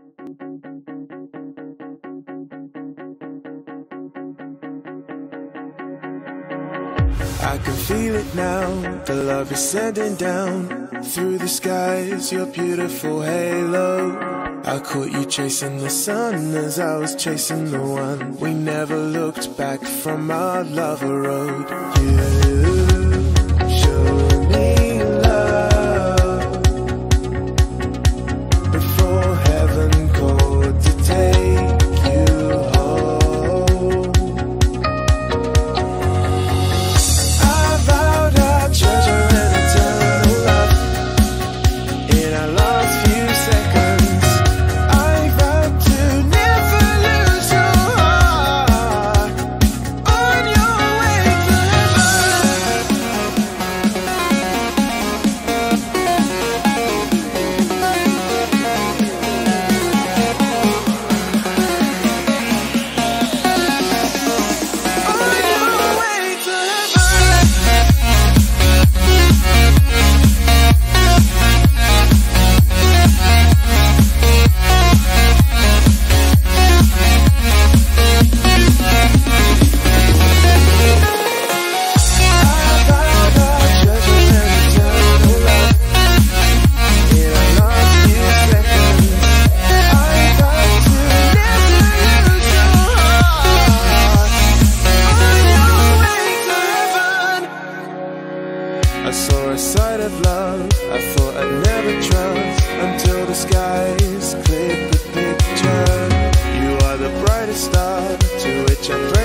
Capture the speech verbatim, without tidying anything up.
I can feel it now, the love is sending down through the skies, your beautiful halo. I caught you chasing the sun as I was chasing the one. We never looked back from our lover road. You showed me love before heaven called to take you home. I vowed our treasure and eternal love in our last few seconds. I vowed to never lose your heart on your way to I saw a side of love I thought I'd never trust until the skies cleared the picture. You are the brightest star to which I pray.